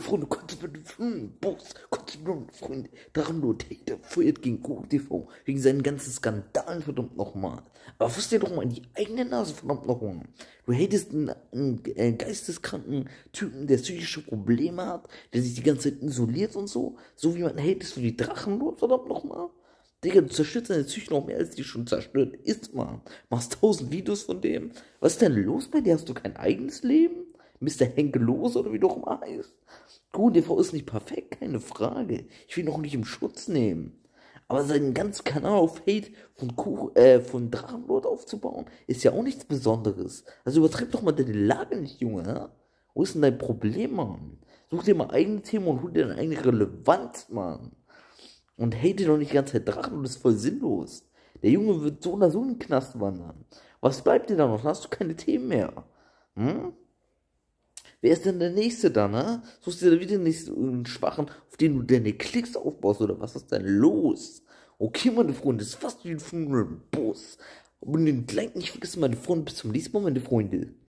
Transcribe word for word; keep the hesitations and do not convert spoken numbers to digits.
Freunde, konnte mit dem Boss, konnte mit Freunde, Drachenlord, hey, der feuert gegen KuchenTV, wegen seinen ganzen Skandalen, verdammt nochmal. Aber fass dir doch mal in die eigene Nase, verdammt nochmal. Du hatest einen, einen, einen geisteskranken Typen, der psychische Probleme hat, der sich die ganze Zeit isoliert und so, so wie man hatest du die Drachenlord, verdammt nochmal. Digga, du zerstörst deine Psyche noch mehr, als die schon zerstört ist, Mann. Machst tausend Videos von dem. Was ist denn los bei dir? Hast du kein eigenes Leben? Mister Henkelos oder wie du auch immer heißt. KuchenTV ist nicht perfekt, keine Frage. Ich will ihn auch nicht im Schutz nehmen. Aber seinen ganzen Kanal auf Hate von, Kuch, äh, von Drachenlord aufzubauen, ist ja auch nichts Besonderes. Also übertreib doch mal deine Lage nicht, Junge. Ja? Wo ist denn dein Problem, Mann? Such dir mal eigene Themen und hol dir deine eigene Relevanz, Mann. Und hate doch nicht die ganze Zeit Drachenlord, das ist voll sinnlos. Der Junge wird so oder so in den Knast wandern. Was bleibt dir da noch? Dann hast du keine Themen mehr. Hm? Wer ist denn der Nächste da, ne? Suchst du dir da wieder nicht einen Schwachen, auf den du deine Klicks aufbaust, oder was ist denn los? Okay, meine Freunde, das ist fast wie ein Bus. Und den Like nicht vergessen, meine Freunde. Bis zum nächsten Mal, meine Freunde.